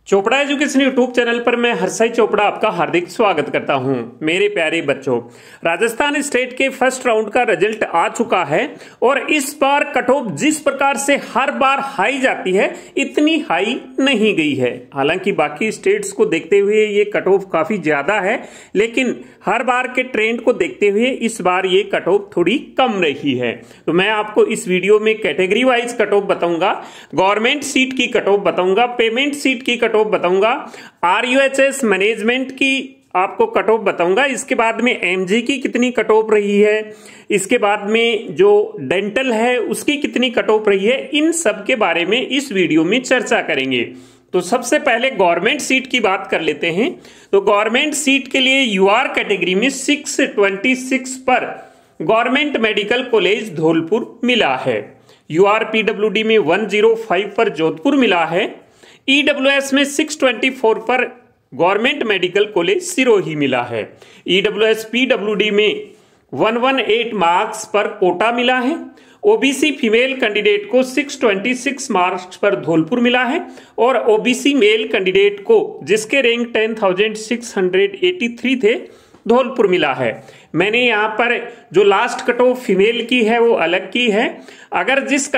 Chopra education YouTube channel पर मैं हर्षाई चोपड़ा आपका हार्दिक स्वागत करता हूं। मेरे प्यारे बच्चों, राजस्थान स्टेट के फर्स्ट राउंड का रिजल्ट आ चुका है और इस बार कट ऑफ जिस प्रकार से हर बार हाई जाती है इतनी हाई नहीं गई है। हालांकि बाकी स्टेट्स को देखते हुए ये कट ऑफ काफी ज्यादा है, लेकिन हर बार के ट्रेंड को देखते हुए इस बार ये कट ऑफ थोड़ी कम रही है। तो मैं आपको इस वीडियो में कैटेगरी वाइज कट ऑफ बताऊंगा, गवर्नमेंट सीट की कट ऑफ बताऊंगा, पेमेंट सीट की कट ऑफ बताऊंगा, RUHS मैनेजमेंट की आपको कट ऑफ बताऊंगा। इसके बाद में MG की कितनी कट ऑफ रही है, इसके बाद में जो डेंटल है उसकी कितनी कट ऑफ रही है, इन सब के बारे में इस वीडियो में चर्चा करेंगे। तो सबसे पहले गवर्नमेंट सीट की बात कर लेते हैं। तो गवर्नमेंट सीट के लिए UR कैटेगरी में 626 पर गवर्नमेंट मेडिकल कॉलेज धौलपुर मिला है। UR PWD में 105 पर जोधपुर मिला है। EWS में 624 पर गवर्नमेंट मेडिकल कॉलेज सिरोही मिला है। EWS PWD में 118 मार्क्स पर कोटा मिला है। OBC फीमेल कैंडिडेट को 626 मार्क्स पर धौलपुर मिला है और OBC मेल कैंडिडेट को जिसके रैंक 10,683 थे धौलपुर मिला है। मैंने यहाँ पर जो लास्ट कट ऑफ फीमेल की है वो अलग की है। अगर जिस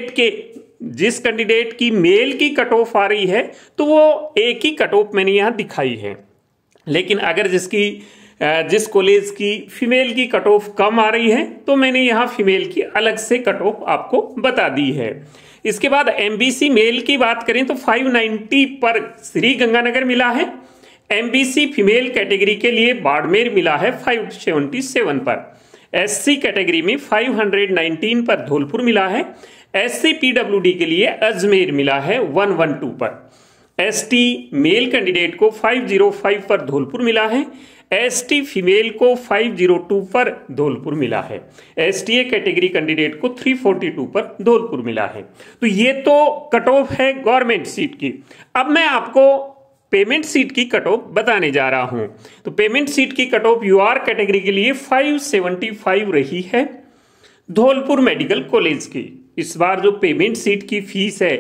कैंडिडेट की मेल की कट ऑफ आ रही है तो वो एक ही कट ऑफ मैंने यहाँ दिखाई है, लेकिन अगर जिस कॉलेज की फीमेल की कट ऑफ कम आ रही है तो मैंने यहाँ फीमेल की अलग से कट ऑफ आपको बता दी है। इसके बाद MBC मेल की बात करें तो 590 पर श्री गंगानगर मिला है। MBC फीमेल कैटेगरी के लिए बाड़मेर मिला है 577 पर। SC कैटेगरी में 519 पर धौलपुर मिला है। SC PWD के लिए अजमेर मिला है 112 पर। ST मेल कैंडिडेट को 505 पर धौलपुर मिला है। ST फीमेल को 502 पर धौलपुर मिला है। STA कैटेगरी कैंडिडेट को 342 पर धौलपुर मिला है। तो ये तो कट ऑफ है गवर्नमेंट सीट की। अब मैं आपको पेमेंट सीट की कट ऑफ बताने जा रहा हूं। तो पेमेंट सीट की कट ऑफ UR कैटेगरी के लिए 575 रही है धौलपुर मेडिकल कॉलेज की। इस बार जो पेमेंट सीट की फीस है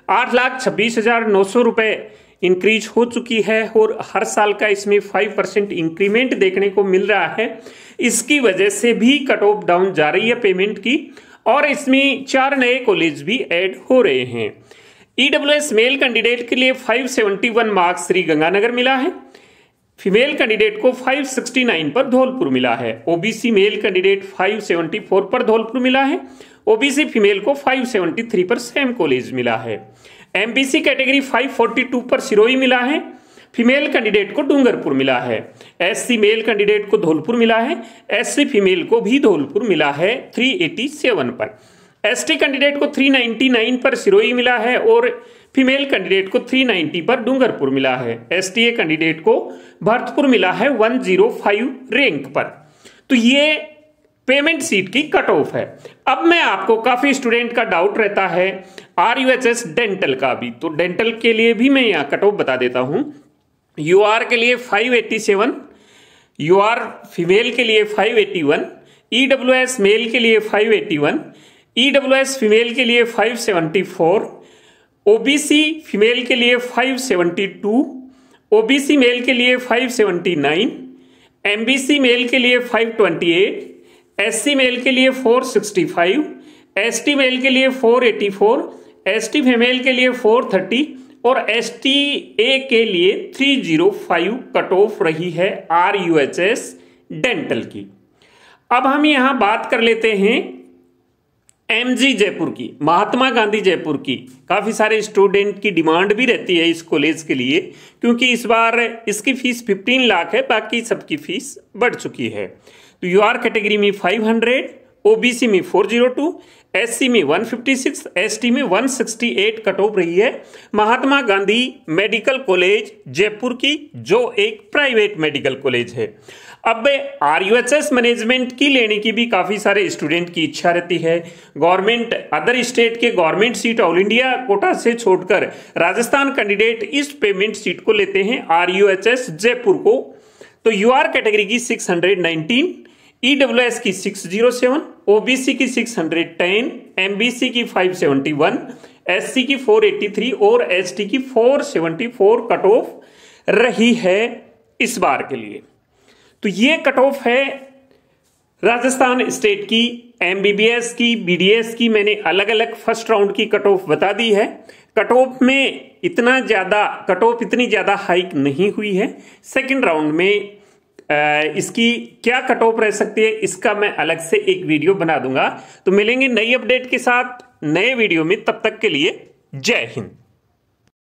8,26,900 रुपए इंक्रीज हो चुकी है और हर साल का इसमें 5% इंक्रीमेंट देखने को मिल रहा है। इसकी वजह से भी कट ऑफ डाउन जा रही है पेमेंट की और इसमें 4 नए कॉलेज भी ऐड हो रहे हैं। EWS मेल कैंडिडेट के लिए 571 मार्क्स श्री गंगानगर मिला है। फीमेल कैंडिडेट को 569 पर धौलपुर मिला है। OBC मेल कैंडिडेट 574 पर धौलपुर मिला है। OBC फीमेल को 573 पर सेम कॉलेज मिला है। MBC कैटेगरी 542 पर सिरोही मिला है। फीमेल कैंडिडेट को डूंगरपुर मिला है। SC मेल कैंडिडेट को धौलपुर मिला है। SC फीमेल को भी धौलपुर मिला है 387 पर। ST कैंडिडेट को 399 पर सिरोही मिला है और फीमेल कैंडिडेट को 390 पर डूंगरपुर मिला है। STA कैंडिडेट को भरतपुर मिला है 105 रैंक पर। तो ये पेमेंट सीट की कट ऑफ है। अब मैं आपको, काफी स्टूडेंट का डाउट रहता है RUHS डेंटल का भी, तो डेंटल के लिए भी मैं यहाँ कट ऑफ बता देता हूं। UR के लिए 587, UR फीमेल के लिए 581, EWS मेल के लिए 581, EWS फीमेल के लिए 574, OBC फीमेल के लिए 572, OBC मेल के लिए 579, MBC मेल के लिए 528, SC मेल के लिए 465, ST मेल के लिए 484, ST फीमेल के लिए 430 और STA के लिए 305 कट ऑफ रही है RUHS डेंटल की। अब हम यहां बात कर लेते हैं MG जयपुर की, महात्मा गांधी जयपुर की। काफी सारे स्टूडेंट की डिमांड भी रहती है इस कॉलेज के लिए, क्योंकि इस बार इसकी फीस 15 लाख है, बाकी सबकी फीस बढ़ चुकी है। तो UR कैटेगरी में 500, OBC में 402, SC में 156, ST में 168 कट ऑफ रही है महात्मा गांधी मेडिकल कॉलेज जयपुर की, जो एक प्राइवेट मेडिकल कॉलेज है। अब RUHS मैनेजमेंट की लेने की भी काफी सारे स्टूडेंट की इच्छा रहती है। गवर्नमेंट अदर स्टेट के government seat all India quota से छोड़कर राजस्थान कैंडिडेट इस पेमेंट सीट को लेते हैं RUHS जयपुर को। तो UR कैटेगरी की 619, EWS की 607, OBC की 610, MBC की 571, SC की 483 और ST की 474 कट ऑफ रही है इस बार के लिए। तो ये कट ऑफ है राजस्थान स्टेट की, MBBS की, BDS की। मैंने अलग अलग फर्स्ट राउंड की कट ऑफ बता दी है। कट ऑफ में इतनी ज्यादा हाइक नहीं हुई है। सेकंड राउंड में इसकी क्या कट ऑफ रह सकती है, इसका मैं अलग से एक वीडियो बना दूंगा। तो मिलेंगे नई अपडेट के साथ नए वीडियो में, तब तक के लिए जय हिंद।